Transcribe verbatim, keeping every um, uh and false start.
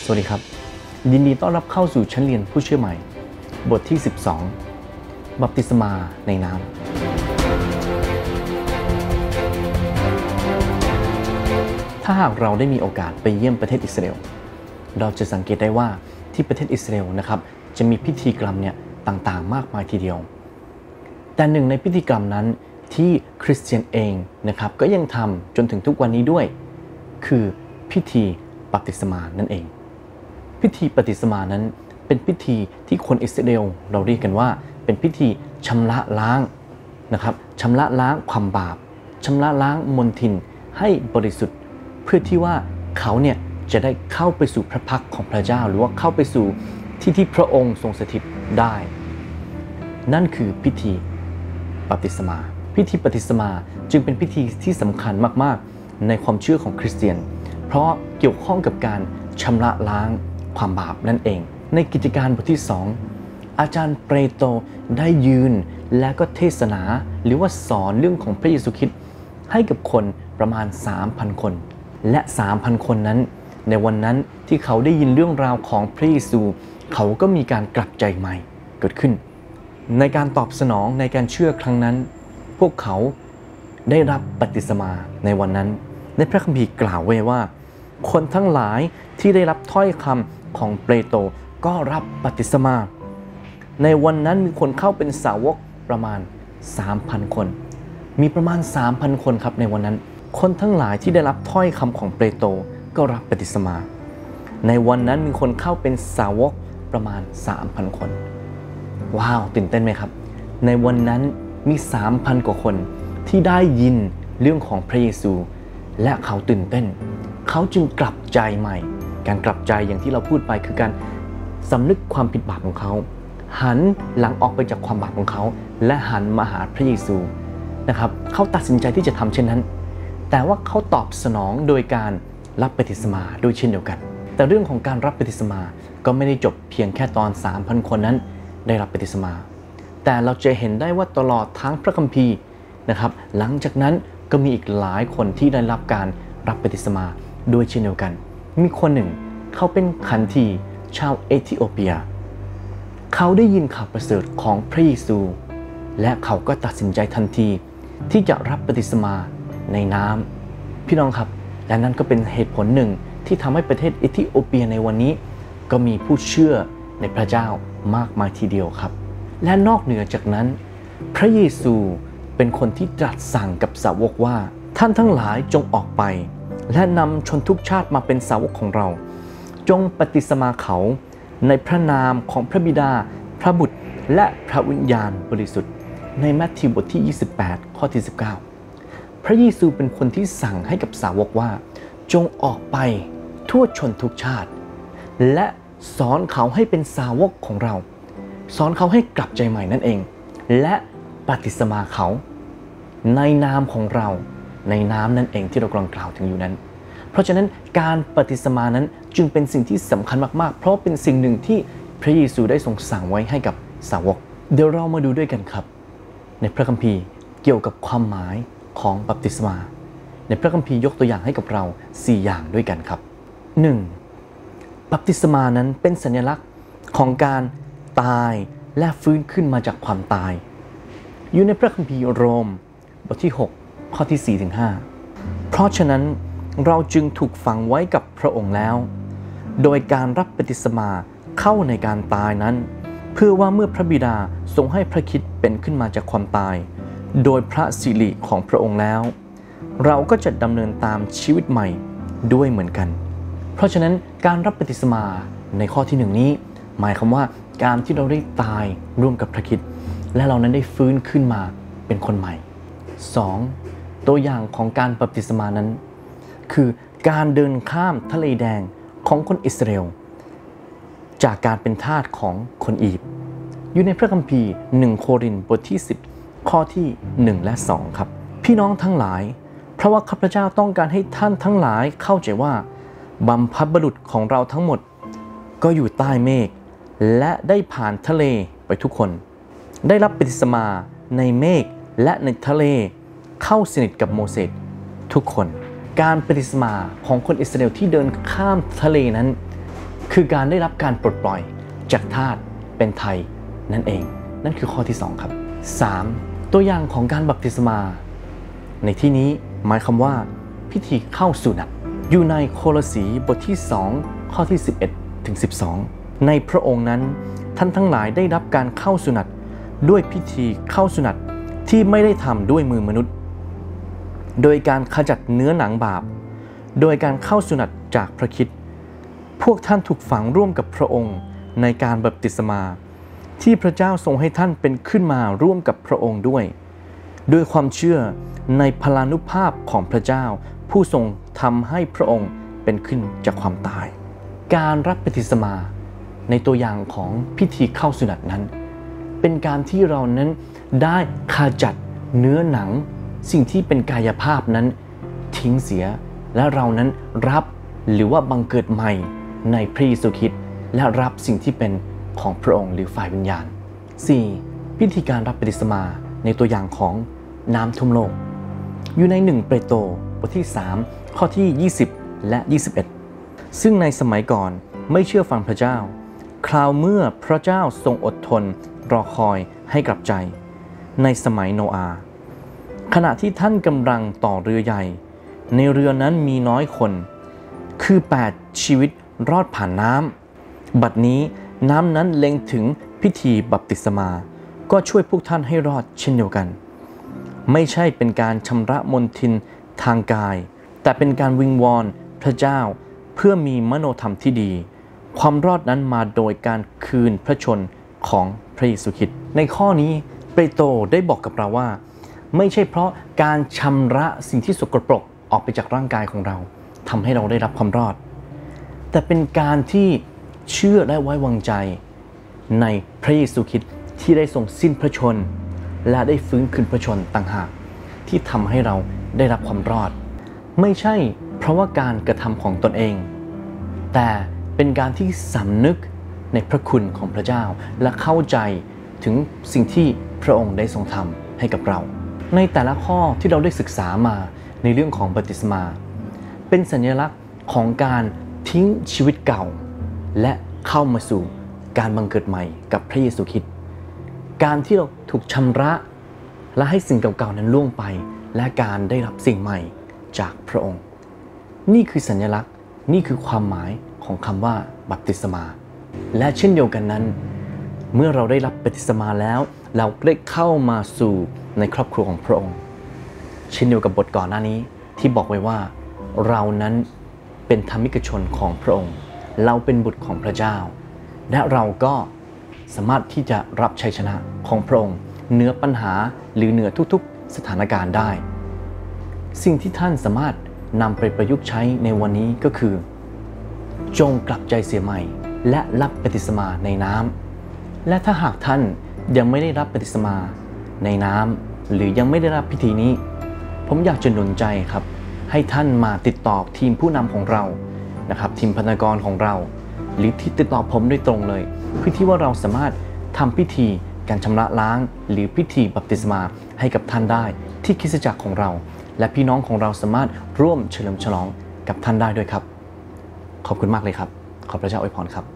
สวัสดีครับยินดีต้อนรับเข้าสู่ชั้นเรียนผู้เชื่อใหม่บทที่สิบสองบัพติศมาในน้ำถ้าหากเราได้มีโอกาสไปเยี่ยมประเทศอิสราเอลเราจะสังเกตได้ว่าที่ประเทศอิสราเอลนะครับจะมีพิธีกรรมเนี่ยต่างๆมากมายทีเดียวแต่หนึ่งในพิธีกรรมนั้นที่คริสเตียนเองนะครับก็ยังทำจนถึงทุกวันนี้ด้วยคือพิธีบัพติศมานั่นเองพิธีบัพติศมานั้นเป็นพิธีที่คนอิสราเอลเราเรียกกันว่าเป็นพิธีชำระล้างนะครับชำระล้างความบาปชำระล้างมลทินให้บริสุทธิ์เพื่อที่ว่าเขาเนี่ยจะได้เข้าไปสู่พระพักของพระเจ้าหรือว่าเข้าไปสู่ที่ที่พระองค์ทรงสถิตได้นั่นคือพิธีบัพติศมาพิธีบัพติศมาจึงเป็นพิธีที่สำคัญมากๆในความเชื่อของคริสเตียนเพราะเกี่ยวข้องกับการชำระล้างความบาปนั่นเองในกิจการบทที่สองอาจารย์เปโตรได้ยืนและก็เทศนาหรือว่าสอนเรื่องของพระเยซูคริสต์ให้กับคนประมาณ สามพัน คนและ สามพัน คนนั้นในวันนั้นที่เขาได้ยินเรื่องราวของพระเยซูเขาก็มีการกลับใจใหม่เกิดขึ้นในการตอบสนองในการเชื่อครั้งนั้นพวกเขาได้รับบัพติศมาในวันนั้นในพระคัมภีร์กล่าวไว้ว่าคนทั้งหลายที่ได้รับถ้อยคำของเปโตรก็รับบัพติศมาในวันนั้นมีคนเข้าเป็นสาวกประมาณ สามพัน คนมีประมาณ สามพัน คนครับในวันนั้นคนทั้งหลายที่ได้รับถ้อยคำของเปโตรก็รับบัพติศมาในวันนั้นมีคนเข้าเป็นสาวกประมาณ สามพัน คนว้าวตื่นเต้นไหมครับในวันนั้นมี สามพัน กว่าคนที่ได้ยินเรื่องของพระเยซูและเขาตื่นเต้นเขาจึงกลับใจใหม่การกลับใจอย่างที่เราพูดไปคือการสำนึกความผิดบาปของเขาหันหลังออกไปจากความบาปของเขาและหันมาหาพระเยซูนะครับเขาตัดสินใจที่จะทำเช่นนั้นแต่ว่าเขาตอบสนองโดยการรับบัพติศมาโดยเช่นเดียวกันแต่เรื่องของการรับบัพติศมาก็ไม่ได้จบเพียงแค่ตอน สามพัน คนนั้นได้รับบัพติศมาแต่เราจะเห็นได้ว่าตลอดทั้งพระคัมภีร์นะครับหลังจากนั้นก็มีอีกหลายคนที่ได้รับการรับบัพติศมาโดยเช่นเดียวกันมีคนหนึ่งเขาเป็นขันทีชาวเอธิโอเปียเขาได้ยินข่าวประเสริฐของพระเยซูและเขาก็ตัดสินใจทันทีที่จะรับบัพติศมาในน้ำพี่น้องครับและนั่นก็เป็นเหตุผลหนึ่งที่ทำให้ประเทศเอธิโอเปียในวันนี้ก็มีผู้เชื่อในพระเจ้ามากมายทีเดียวครับและนอกเหนือจากนั้นพระเยซูเป็นคนที่ตรัสสั่งกับสาวกว่าท่านทั้งหลายจงออกไปและนำชนทุกชาติมาเป็นสาวกของเราจงบัพติศมาเขาในพระนามของพระบิดาพระบุตรและพระวิญญาณบริสุทธิ์ในมัทธิวบทที่ยี่สิบแปดข้อที่สิบเก้าพระเยซูเป็นคนที่สั่งให้กับสาวกว่าจงออกไปทั่วชนทุกชาติและสอนเขาให้เป็นสาวกของเราสอนเขาให้กลับใจใหม่นั่นเองและบัพติศมาเขาในนามของเราในน้ำนั่นเองที่เรากำลังกล่าวถึงอยู่นั้นเพราะฉะนั้นการบัพติศมานั้นจึงเป็นสิ่งที่สำคัญมากๆเพราะเป็นสิ่งหนึ่งที่พระเยซูได้ทรงสั่งไว้ให้กับสาวกเดี๋ยวเรามาดูด้วยกันครับในพระคัมภีร์เกี่ยวกับความหมายของบัพติศมาในพระคัมภีร์ยกตัวอย่างให้กับเราสี่อย่างด้วยกันครับ หนึ่ง. บัพติศมานั้นเป็นสัญลักษณ์ของการตายและฟื้นขึ้นมาจากความตายอยู่ในพระคัมภีร์โรมบทที่หกข้อที่ สี่ถึงห้า เพราะฉะนั้นเราจึงถูกฝังไว้กับพระองค์แล้วโดยการรับบัพติศมาเข้าในการตายนั้นเพื่อว่าเมื่อพระบิดาทรงให้พระคริสต์เป็นขึ้นมาจากความตายโดยพระสิริของพระองค์แล้วเราก็จะดำเนินตามชีวิตใหม่ด้วยเหมือนกันเพราะฉะนั้นการรับบัพติศมาในข้อที่หนึ่งนี้หมายความว่าการที่เราได้ตายร่วมกับพระคริสต์และเรานั้นได้ฟื้นขึ้นมาเป็นคนใหม่ สอง. ตัวอย่างของการบัพติศมานั้นคือการเดินข้ามทะเลแดงของคนอิสราเอลจากการเป็นทาสของคนอียิปต์อยู่ในพระคัมภีร์หนึ่งโครินธ์บทที่สิบข้อที่หนึ่งและสองครับพี่น้องทั้งหลายเพราะว่าข้าพเจ้าต้องการให้ท่านทั้งหลายเข้าใจว่าบัมพบุรุษของเราทั้งหมดก็อยู่ใต้เมฆและได้ผ่านทะเลไปทุกคนได้รับบัพติศมาในเมฆและในทะเลเข้าสนิทกับโมเสสทุกคนการบัพติศมาของคนอิสราเอลที่เดินข้ามทะเลนั้นคือการได้รับการปลดปล่อยจากทาสเป็นไทยนั่นเองนั่นคือข้อที่สองครับ สาม. ตัวอย่างของการบัพติศมาในที่นี้หมายความว่าพิธีเข้าสุนัตอยู่ในโคโลสีบทที่สองข้อที่สิบเอ็ดถึงสิบสองในพระองค์นั้นท่านทั้งหลายได้รับการเข้าสุนัตด้วยพิธีเข้าสุนัตที่ไม่ได้ทำด้วยมือมนุษย์โดยการขจัดเนื้อหนังบาปโดยการเข้าสุนัตจากพระคริสต์พวกท่านถูกฝังร่วมกับพระองค์ในการบัพติศมาที่พระเจ้าทรงให้ท่านเป็นขึ้นมาร่วมกับพระองค์ด้วยด้วยความเชื่อในพลานุภาพของพระเจ้าผู้ทรงทำให้พระองค์เป็นขึ้นจากความตายการรับบัพติศมาในตัวอย่างของพิธีเข้าสุนัตนั้นเป็นการที่เรานั้นได้ขจัดเนื้อหนังสิ่งที่เป็นกายภาพนั้นทิ้งเสียและเรานั้นรับหรือว่าบังเกิดใหม่ในพระเยซูคริสต์และรับสิ่งที่เป็นของพระองค์หรือฝ่ายวิญญาณ สี่. พิธีการรับบัพติศมาในตัวอย่างของน้ำท่วมโลกอยู่ในหนึ่งเปโตรบทที่สามข้อที่ยี่สิบและยี่สิบเอ็ดซึ่งในสมัยก่อนไม่เชื่อฟังพระเจ้าคราวเมื่อพระเจ้าทรงอดทนรอคอยให้กลับใจในสมัยโนอาห์ขณะที่ท่านกำลังต่อเรือใหญ่ในเรือนั้นมีน้อยคนคือแปดชีวิตรอดผ่านน้ำบัดนี้น้ำนั้นเล็งถึงพิธีบัพติศมาก็ช่วยพวกท่านให้รอดเช่นเดียวกันไม่ใช่เป็นการชำระมลทินทางกายแต่เป็นการวิงวอนพระเจ้าเพื่อมีมโนธรรมที่ดีความรอดนั้นมาโดยการคืนพระชนของพระเยซูคริสต์ในข้อนี้เปโตรได้บอกกับเราว่าไม่ใช่เพราะการชำระสิ่งที่สกปรกออกไปจากร่างกายของเราทำให้เราได้รับความรอดแต่เป็นการที่เชื่อและไว้วางใจในพระเยซูคริสต์ที่ได้ทรงสิ้นพระชนและได้ฟื้นคืนพระชนต่างหากที่ทำให้เราได้รับความรอดไม่ใช่เพราะว่าการกระทำของตนเองแต่เป็นการที่สำนึกในพระคุณของพระเจ้าและเข้าใจถึงสิ่งที่พระองค์ได้ทรงทำให้กับเราในแต่ละข้อที่เราได้ศึกษามาในเรื่องของบัพติศมาเป็นสัญลักษณ์ของการทิ้งชีวิตเก่าและเข้ามาสู่การบังเกิดใหม่กับพระเยซูคริสต์การที่เราถูกชำระและให้สิ่งเก่าๆนั้นล่วงไปและการได้รับสิ่งใหม่จากพระองค์นี่คือสัญลักษณ์นี่คือความหมายของคำว่าบัพติศมาและเช่นเดียวกันนั้นเมื่อเราได้รับบัพติศมาแล้วเราได้เข้ามาสู่ในครอบครัวของพระองค์เช่นเดียวกับบทก่อนหน้านี้ที่บอกไว้ว่าเรานั้นเป็นธรรมิกชนของพระองค์เราเป็นบุตรของพระเจ้าและเราก็สามารถที่จะรับชัยชนะของพระองค์เหนือปัญหาหรือเหนือทุกๆสถานการณ์ได้สิ่งที่ท่านสามารถนำไปประยุกต์ใช้ในวันนี้ก็คือจงกลับใจเสียใหม่และรับบัพติศมาในน้ำและถ้าหากท่านยังไม่ได้รับบัพติศมาในน้ำหรือยังไม่ได้รับพิธีนี้ผมอยากจะหนุนใจครับให้ท่านมาติดต่อทีมผู้นำของเรานะครับทีมพนักงานของเราหรือที่ติดต่อผมโดยตรงเลยเพื่อที่ว่าเราสามารถทำพิธีการชำระล้างหรือพิธีบัพติศมาให้กับท่านได้ที่คริสตจักรของเราและพี่น้องของเราสามารถร่วมเฉลิมฉลองกับท่านได้ด้วยครับขอบคุณมากเลยครับขอพระเจ้าอวยพรครับ